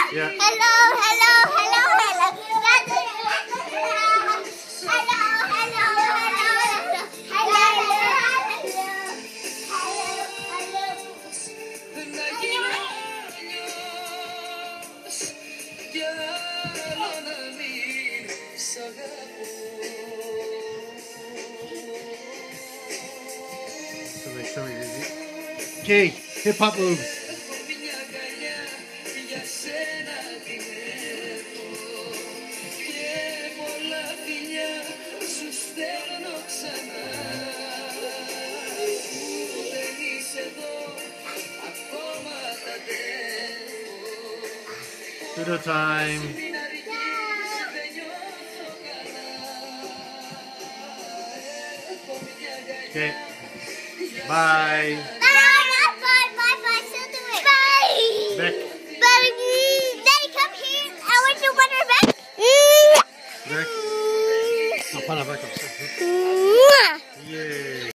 Yeah. Hello, hello, hello, hello. Okay, hip hop moves. Doodle time. Okay. Bye. Bye. Still do it. Bye. Back. Daddy, come here. I want to run her back. Back. No, para back up. Yay.